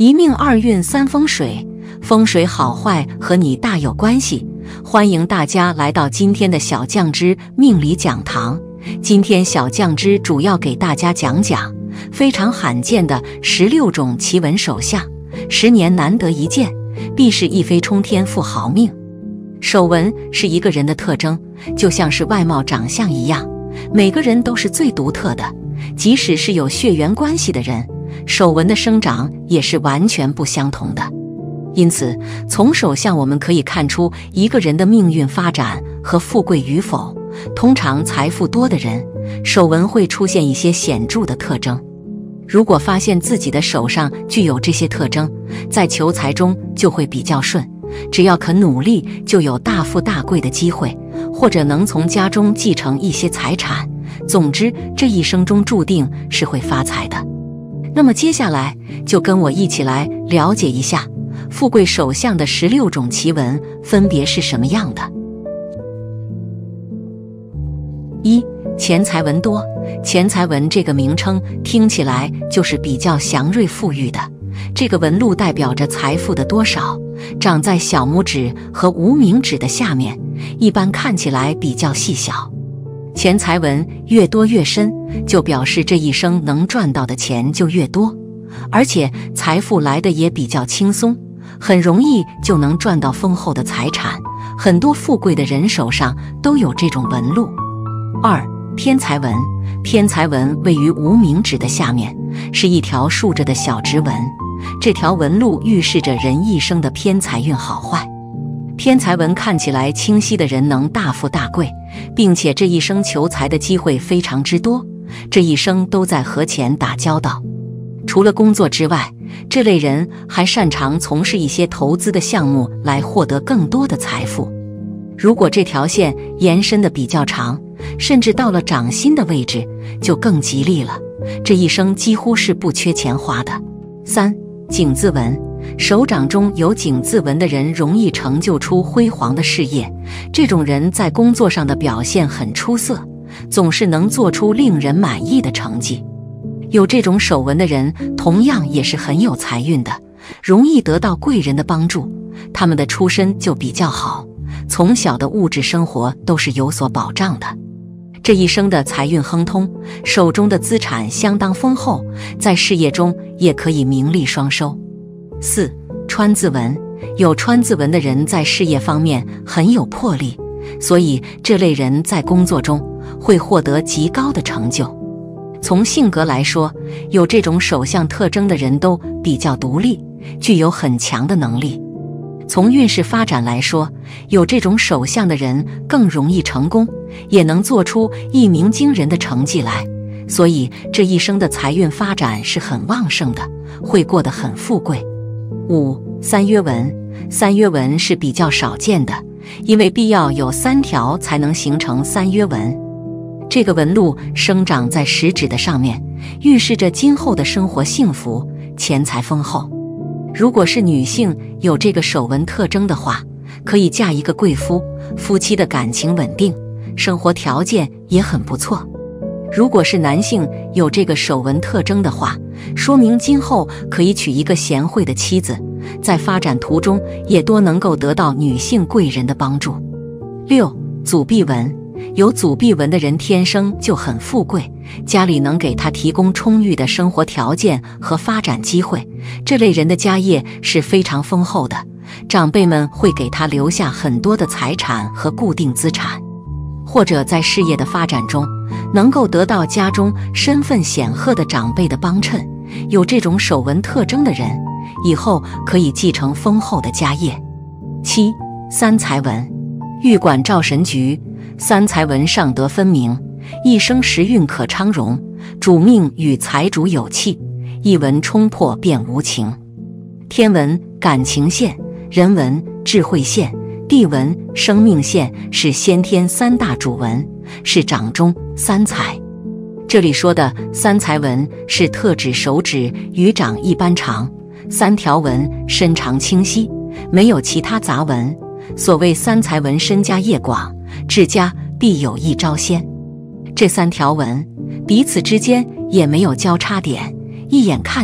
一命二运三风水，风水好坏和你大有关系。欢迎大家来到今天的小酱之命理讲堂。今天小酱之主要给大家讲讲非常罕见的16种奇闻手相，10年难得一见，必是一飞冲天富豪命。手纹是一个人的特征，就像是外貌长相一样，每个人都是最独特的，即使是有血缘关系的人，手纹的生长也是完全不相同的。因此，从手相我们可以看出一个人的命运发展和富贵与否。通常财富多的人，手纹会出现一些显著的特征。如果发现自己的手上具有这些特征，在求财中就会比较顺，只要肯努力，就有大富大贵的机会，或者能从家中继承一些财产。总之，这一生中注定是会发财的。那么接下来就跟我一起来了解一下富贵手相的16种奇闻分别是什么样的。1. 钱财纹多。钱财纹这个名称听起来就是比较祥瑞富裕的，这个纹路代表着财富的多少，长在小拇指和无名指的下面，一般看起来比较细小。钱财纹越多越深，就表示这一生能赚到的钱就越多，而且财富来的也比较轻松，很容易就能赚到丰厚的财产。很多富贵的人手上都有这种纹路。2. 偏财纹。偏财纹位于无名指的下面，是一条竖着的小直纹，这条纹路预示着人一生的偏财运好坏。偏财纹看起来清晰的人能大富大贵，并且这一生求财的机会非常之多，这一生都在和钱打交道。除了工作之外，这类人还擅长从事一些投资的项目来获得更多的财富。如果这条线延伸的比较长，甚至到了掌心的位置，就更吉利了，这一生几乎是不缺钱花的。3. 井字纹。手掌中有井字纹的人容易成就出辉煌的事业，这种人在工作上的表现很出色，总是能做出令人满意的成绩。有这种手纹的人同样也是很有财运的，容易得到贵人的帮助，他们的出身就比较好，从小的物质生活都是有所保障的。这一生的财运亨通，手中的资产相当丰厚，在事业中也可以名利双收。4. 川字纹。有川字纹的人在事业方面很有魄力，所以这类人在工作中会获得极高的成就。从性格来说，有这种手相特征的人都比较独立，具有很强的能力。从运势发展来说，有这种手相的人更容易成功，也能做出一鸣惊人的成绩来，所以这一生的财运发展是很旺盛的，会过得很富贵。5. 三约纹。三约纹是比较少见的，因为必要有3条才能形成三约纹。这个纹路生长在食指的上面，预示着今后的生活幸福，钱财丰厚。如果是女性有这个手纹特征的话，可以嫁一个贵夫，夫妻的感情稳定，生活条件也很不错。如果是男性有这个手纹特征的话，说明今后可以娶一个贤惠的妻子，在发展途中也多能够得到女性贵人的帮助。6. 祖臂纹。有祖臂纹的人天生就很富贵，家里能给他提供充裕的生活条件和发展机会，这类人的家业是非常丰厚的，长辈们会给他留下很多的财产和固定资产，或者在事业的发展中能够得到家中身份显赫的长辈的帮衬。有这种手纹特征的人以后可以继承丰厚的家业。7. 三财纹。玉管照神局。三财纹上得分明，一生时运可昌荣，主命与财主有气，一纹冲破便无情。天纹感情线，人纹智慧线，地纹生命线，是先天3大主纹，是掌中三财。这里说的三财纹是特指手指与掌一般长，3条纹身长清晰，没有其他杂纹。所谓三财纹身家业广，治家必有一招先。这3条纹彼此之间也没有交叉点，一眼看去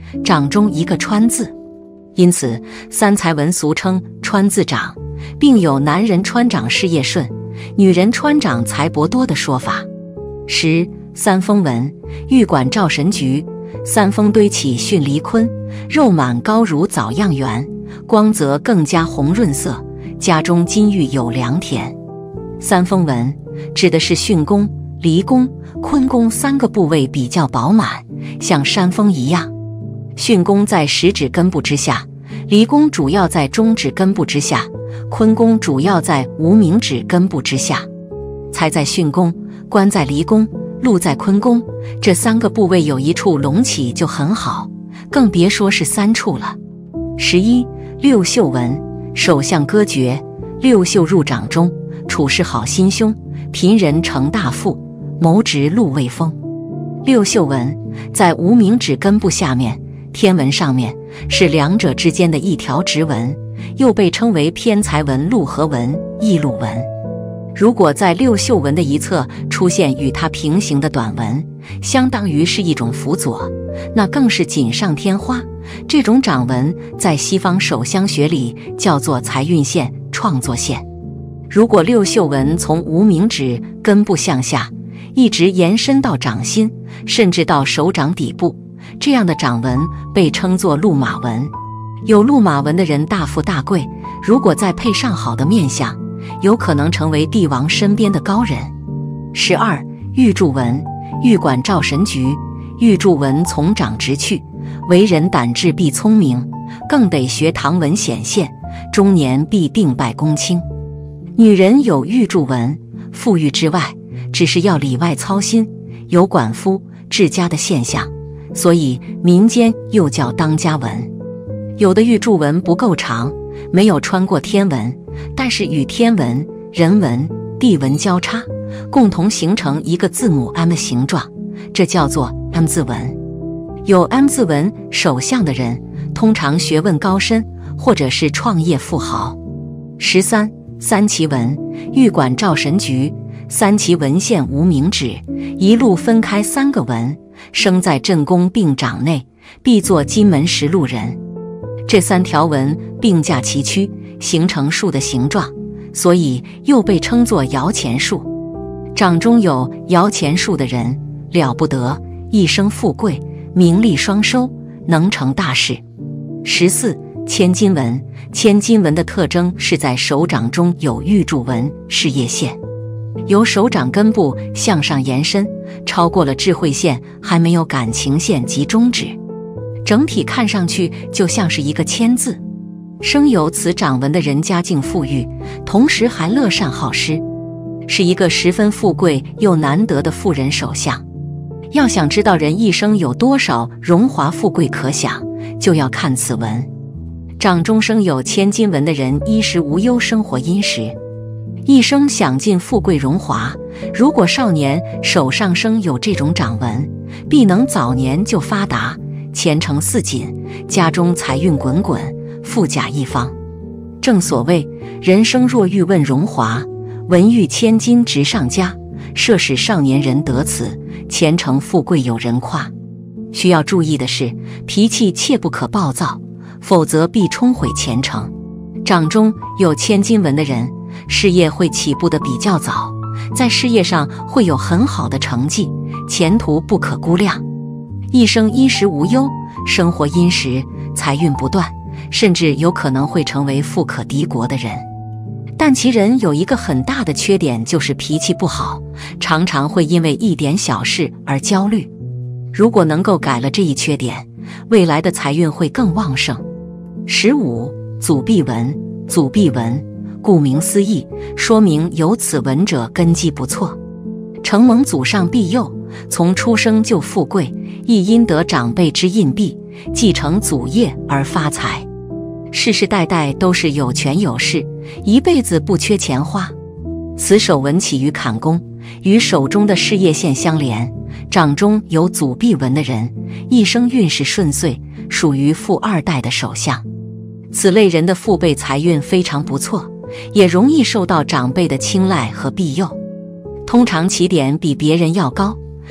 掌中一个川字，因此三才文俗称川字掌，并有男人川掌事业顺，女人川掌财帛多的说法。10. 三峰纹，玉管照神局，三峰堆起巽离坤，肉满高如枣样圆，光泽更加红润色，家中金玉有良田。三峰纹指的是巽宫、离宫、坤宫3个部位比较饱满，像山峰一样。巽宫在食指根部之下，离宫主要在中指根部之下，坤宫主要在无名指根部之下。财在巽宫，官在离宫，禄在坤宫，这3个部位有一处隆起就很好，更别说是3处了。11. 六宿纹，手相歌诀，六宿入掌中，处事好心胸，贫人成大富，谋职禄未丰。六宿纹在无名指根部下面，天纹上面，是两者之间的一条直纹，又被称为偏财纹、禄合纹、异禄纹。如果在六宿纹的一侧出现与它平行的短纹，相当于是一种辅佐，那更是锦上添花。这种掌纹在西方手相学里叫做财运线、创作线。如果六宿纹从无名指根部向下，一直延伸到掌心，甚至到手掌底部，这样的掌纹被称作禄马纹。有禄马纹的人大富大贵，如果再配上好的面相，有可能成为帝王身边的高人。12. 玉柱纹，玉管照神局，玉柱纹从掌直去，为人胆智必聪明，更得学唐文显现，中年必定拜公卿。女人有玉柱纹，富裕之外，只是要里外操心，有管夫治家的现象，所以民间又叫当家纹。有的玉柱纹不够长，没有穿过天纹，但是与天纹、人纹、地纹交叉，共同形成一个字母 M 形状，这叫做 M 字纹。有 M 字纹手相的人，通常学问高深，或者是创业富豪。13. 三奇纹，玉管照神局，三奇纹线无名指，一路分开3个纹，生在震宫并掌内，必作金门实禄人。这3条纹并驾齐驱，形成树的形状，所以又被称作摇钱树。掌中有摇钱树的人了不得，一生富贵，名利双收，能成大事。14. 千金纹，千金纹的特征是在手掌中有玉柱纹、事业线，由手掌根部向上延伸，超过了智慧线，还没有感情线及中指，整体看上去就像是一个千字。生有此掌纹的人家境富裕，同时还乐善好施，是一个十分富贵又难得的富人手相。要想知道人一生有多少荣华富贵可享，就要看此纹。掌中生有千金纹的人衣食无忧，生活殷实，一生享尽富贵荣华。如果少年手上生有这种掌纹，必能早年就发达，前程似锦，家中财运滚滚，富甲一方。正所谓人生若欲问荣华，文欲千金直上加，设使少年人得此，前程富贵有人夸。需要注意的是，脾气切不可暴躁，否则必冲毁前程。掌中有千金纹的人，事业会起步的比较早，在事业上会有很好的成绩，前途不可估量。一生衣食无忧，生活殷实，财运不断，甚至有可能会成为富可敌国的人。但其人有一个很大的缺点，就是脾气不好，常常会因为一点小事而焦虑。如果能够改了这一缺点，未来的财运会更旺盛。15. 祖弼纹，祖弼纹顾名思义，说明有此纹者根基不错，承蒙祖上庇佑，从出生就富贵，亦因得长辈之荫庇，继承祖业而发财，世世代代都是有权有势，一辈子不缺钱花。此手纹起于坎宫，与手中的事业线相连，掌中有祖弼纹的人，一生运势顺遂，属于富二代的手相。此类人的父辈财运非常不错，也容易受到长辈的青睐和庇佑，通常起点比别人要高，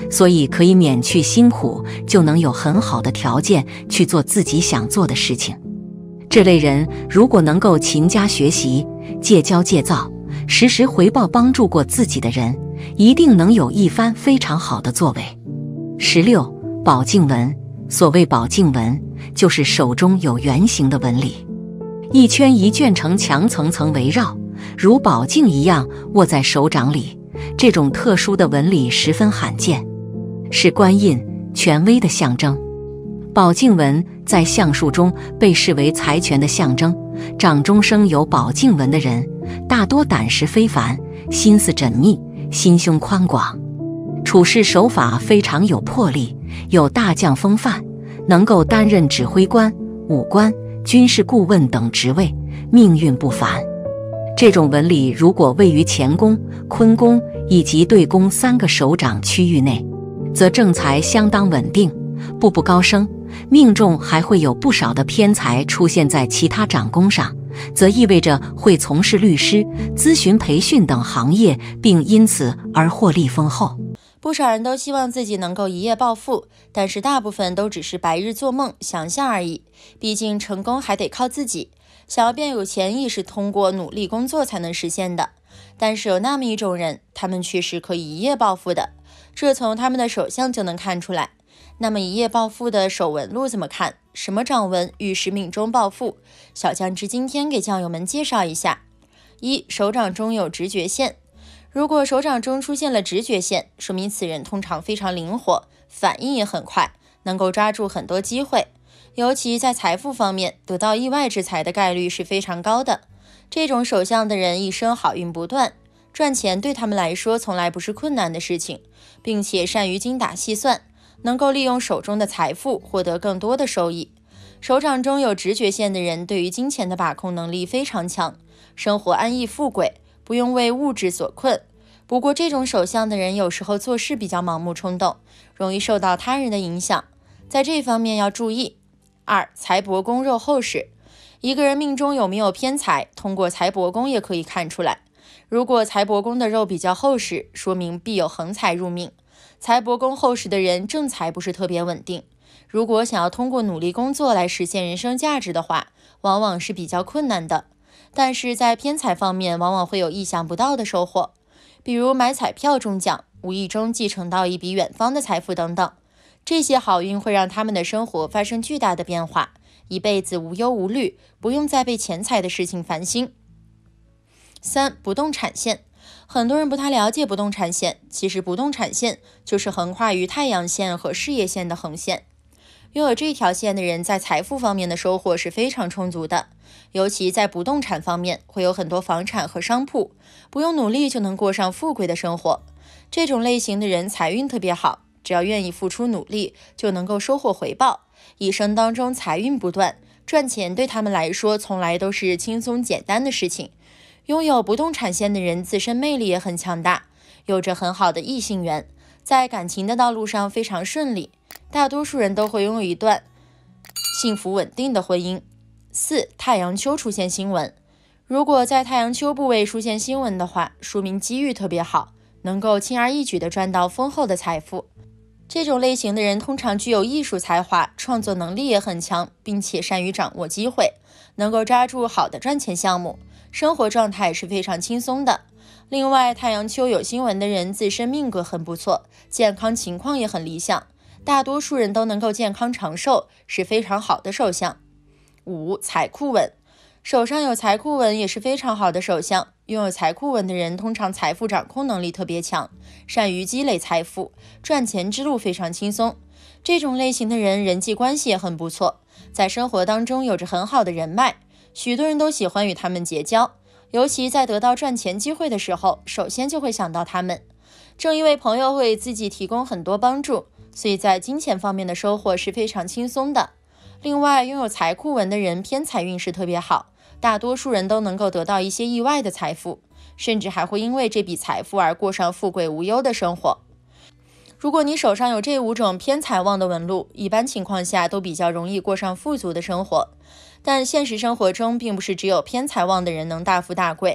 所以可以免去辛苦，就能有很好的条件去做自己想做的事情。这类人如果能够勤加学习，戒骄戒躁，时时回报帮助过自己的人，一定能有一番非常好的作为。16. 宝镜纹。所谓宝镜纹，就是手中有圆形的纹理，一圈一圈城墙层层围绕，如宝镜一样握在手掌里。这种特殊的纹理十分罕见，是官印、权威的象征。宝镜纹在相术中被视为财权的象征，掌中生有宝镜纹的人，大多胆识非凡，心思缜密，心胸宽广，处事手法非常有魄力，有大将风范，能够担任指挥官、武官、军事顾问等职位，命运不凡。这种纹理如果位于乾宫、坤宫以及对宫3个手掌区域内，则正财相当稳定，步步高升。命中还会有不少的偏财出现在其他掌宫上，则意味着会从事律师、咨询、培训等行业，并因此而获利丰厚。 不少人都希望自己能够一夜暴富，但是大部分都只是白日做梦、想象而已。毕竟成功还得靠自己，想要变有钱亦是通过努力工作才能实现的。但是有那么一种人，他们却是可以一夜暴富的，这从他们的手相就能看出来。那么一夜暴富的手纹路怎么看？什么掌纹预示命中暴富？小酱汁今天给酱友们介绍一下。1. 手掌中有直觉线。如果手掌中出现了直觉线，说明此人通常非常灵活，反应也很快，能够抓住很多机会，尤其在财富方面，得到意外之财的概率是非常高的。这种手相的人一生好运不断，赚钱对他们来说从来不是困难的事情，并且善于精打细算，能够利用手中的财富获得更多的收益。手掌中有直觉线的人对于金钱的把控能力非常强，生活安逸富贵，不用为物质所困。不过这种手相的人有时候做事比较盲目冲动，容易受到他人的影响，在这方面要注意。2. 财帛宫肉厚实。一个人命中有没有偏财，通过财帛宫也可以看出来。如果财帛宫的肉比较厚实，说明必有横财入命。财帛宫厚实的人正财不是特别稳定，如果想要通过努力工作来实现人生价值的话，往往是比较困难的。但是在偏财方面，往往会有意想不到的收获，比如买彩票中奖，无意中继承到一笔远方的财富等等。这些好运会让他们的生活发生巨大的变化，一辈子无忧无虑，不用再被钱财的事情烦心。3. 不动产线。很多人不太了解不动产线，其实不动产线就是横跨于太阳线和事业线的横线。拥有这条线的人在财富方面的收获是非常充足的，尤其在不动产方面会有很多房产和商铺，不用努力就能过上富贵的生活。这种类型的人财运特别好，只要愿意付出努力就能够收获回报，一生当中财运不断，赚钱对他们来说从来都是轻松简单的事情。拥有不动产线的人自身魅力也很强大，有着很好的异性缘，在感情的道路上非常顺利，大多数人都会拥有一段幸福稳定的婚姻。4. 太阳丘出现星纹。如果在太阳丘部位出现星纹的话，说明机遇特别好，能够轻而易举地赚到丰厚的财富。这种类型的人通常具有艺术才华，创作能力也很强，并且善于掌握机会，能够抓住好的赚钱项目，生活状态是非常轻松的。另外，太阳丘有星纹的人自身命格很不错，健康情况也很理想，大多数人都能够健康长寿，是非常好的手相。5. 财库纹。手上有财库纹也是非常好的手相，拥有财库纹的人通常财富掌控能力特别强，善于积累财富，赚钱之路非常轻松。这种类型的人人际关系也很不错，在生活当中有着很好的人脉，许多人都喜欢与他们结交，尤其在得到赚钱机会的时候，首先就会想到他们。正因为朋友会自己提供很多帮助，所以在金钱方面的收获是非常轻松的。另外，拥有财库纹的人偏财运势特别好，大多数人都能够得到一些意外的财富，甚至还会因为这笔财富而过上富贵无忧的生活。如果你手上有这5种偏财旺的纹路，一般情况下都比较容易过上富足的生活。但现实生活中并不是只有偏财旺的人能大富大贵，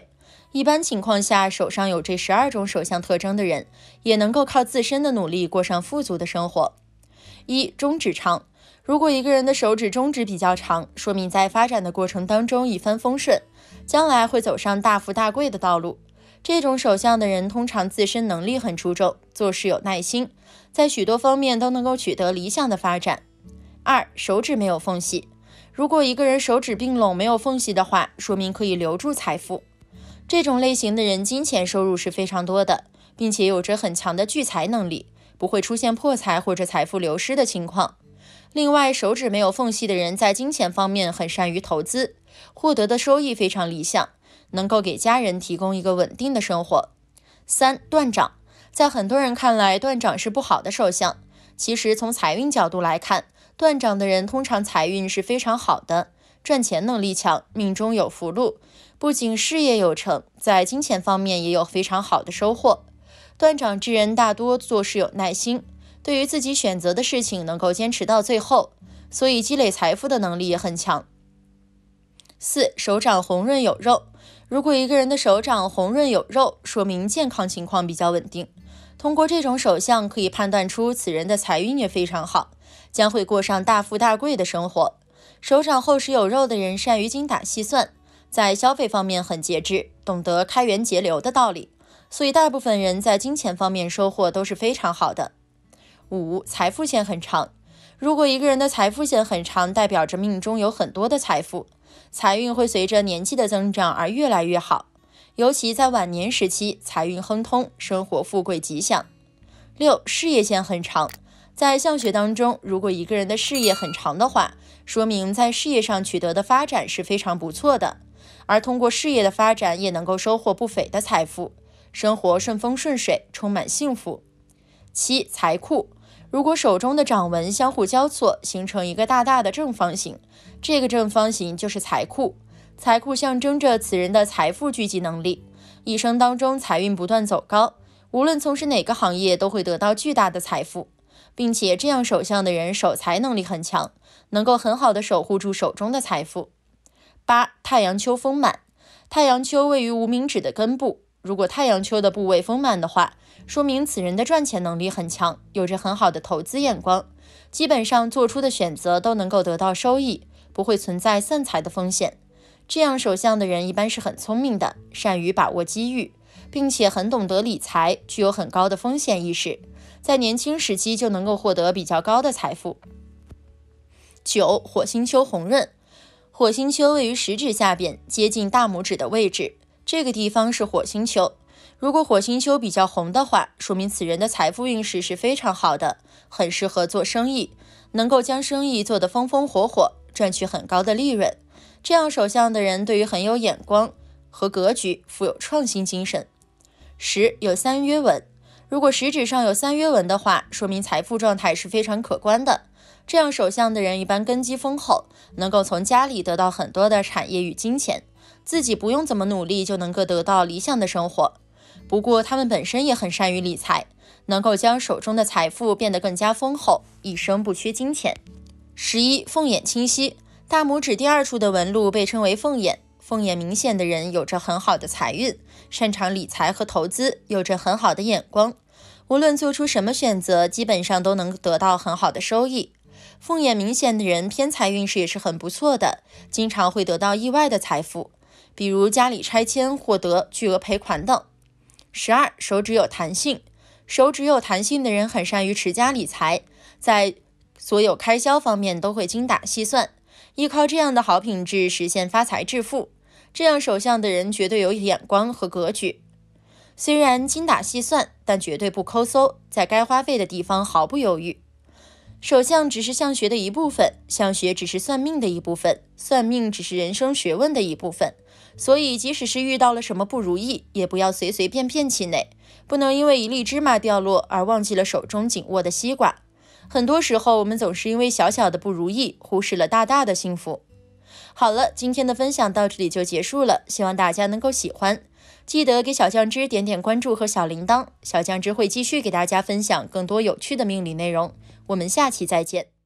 一般情况下，手上有这12种手相特征的人，也能够靠自身的努力过上富足的生活。1. 中指长。如果一个人的手指中指比较长，说明在发展的过程当中一帆风顺，将来会走上大富大贵的道路。这种手相的人通常自身能力很出众，做事有耐心，在许多方面都能够取得理想的发展。2. 手指没有缝隙。如果一个人手指并拢没有缝隙的话，说明可以留住财富。这种类型的人金钱收入是非常多的，并且有着很强的聚财能力，不会出现破财或者财富流失的情况。另外，手指没有缝隙的人在金钱方面很善于投资，获得的收益非常理想，能够给家人提供一个稳定的生活。3. 断掌。在很多人看来，断掌是不好的手相。其实从财运角度来看，断掌的人通常财运是非常好的，赚钱能力强，命中有福禄，不仅事业有成，在金钱方面也有非常好的收获。断掌之人大多做事有耐心，对于自己选择的事情能够坚持到最后，所以积累财富的能力也很强。4. 手掌红润有肉。如果一个人的手掌红润有肉，说明健康情况比较稳定。通过这种手相可以判断出此人的财运也非常好，将会过上大富大贵的生活。手掌厚实有肉的人善于精打细算，在消费方面很节制，懂得开源节流的道理，所以大部分人在金钱方面收获都是非常好的。5. 财富线很长。如果一个人的财富线很长，代表着命中有很多的财富，财运会随着年纪的增长而越来越好，尤其在晚年时期，财运亨通，生活富贵吉祥。6. 事业线很长。在相学当中，如果一个人的事业很长的话，说明在事业上取得的发展是非常不错的，而通过事业的发展也能够收获不菲的财富，生活顺风顺水，充满幸福。7. 财库。如果手中的掌纹相互交错，形成一个大大的正方形，这个正方形就是财库。财库象征着此人的财富聚集能力，一生当中财运不断走高，无论从事哪个行业都会得到巨大的财富，并且这样手相的人守财能力很强，能够很好的守护住手中的财富。8. 太阳丘丰满。太阳丘位于无名指的根部，如果太阳丘的部位丰满的话，说明此人的赚钱能力很强，有着很好的投资眼光，基本上做出的选择都能够得到收益，不会存在散财的风险。这样手相的人一般是很聪明的，善于把握机遇，并且很懂得理财，具有很高的风险意识，在年轻时期就能够获得比较高的财富。9. 火星丘红润。火星丘位于食指下边，接近大拇指的位置，这个地方是火星丘。如果火星丘比较红的话，说明此人的财富运势是非常好的，很适合做生意，能够将生意做得风风火火，赚取很高的利润。这样手相的人对于很有眼光和格局，富有创新精神。10. 有3约纹。如果食指上有3约纹的话，说明财富状态是非常可观的。这样手相的人一般根基丰厚，能够从家里得到很多的产业与金钱，自己不用怎么努力就能够得到理想的生活。不过他们本身也很善于理财，能够将手中的财富变得更加丰厚，一生不缺金钱。11. 凤眼清晰。大拇指第2处的纹路被称为凤眼，凤眼明显的人有着很好的财运，擅长理财和投资，有着很好的眼光，无论做出什么选择，基本上都能得到很好的收益。凤眼明显的人偏财运势也是很不错的，经常会得到意外的财富，比如家里拆迁获得巨额赔款等。12. 手指有弹性。手指有弹性的人很善于持家理财，在所有开销方面都会精打细算，依靠这样的好品质实现发财致富。这样手相的人绝对有眼光和格局，虽然精打细算，但绝对不抠搜，在该花费的地方毫不犹豫。手相只是相学的一部分，相学只是算命的一部分，算命只是人生学问的一部分。所以即使是遇到了什么不如意，也不要随随便便气馁，不能因为一粒芝麻掉落而忘记了手中紧握的西瓜。很多时候我们总是因为小小的不如意，忽视了大大的幸福。好了，今天的分享到这里就结束了，希望大家能够喜欢。记得给小酱汁点点关注和小铃铛，小酱汁会继续给大家分享更多有趣的命理内容。我们下期再见。